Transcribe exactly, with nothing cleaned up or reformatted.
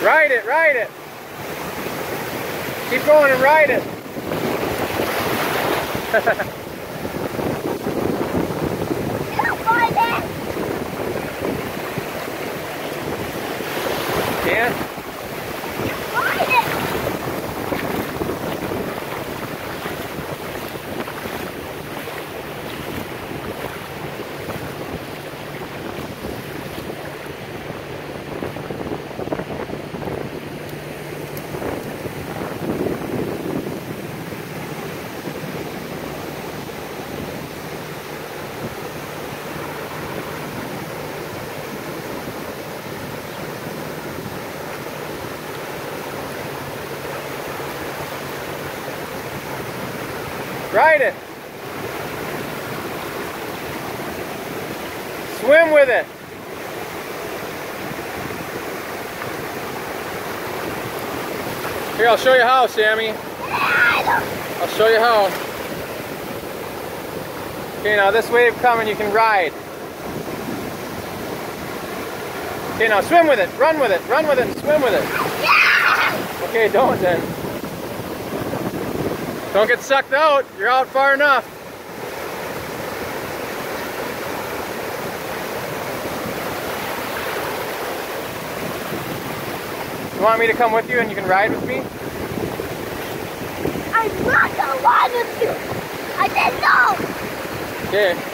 Ride it, ride it. Keep going and ride it. Can't? Ride it. Ride it. Swim with it. Here, I'll show you how, Sammy. I'll show you how. Okay, now this wave coming, you can ride. Okay, now swim with it. Run with it. Run with it and swim with it. Okay, don't then. Don't get sucked out. You're out far enough. You want me to come with you and you can ride with me? I'm not gonna ride with you. I said no. Okay.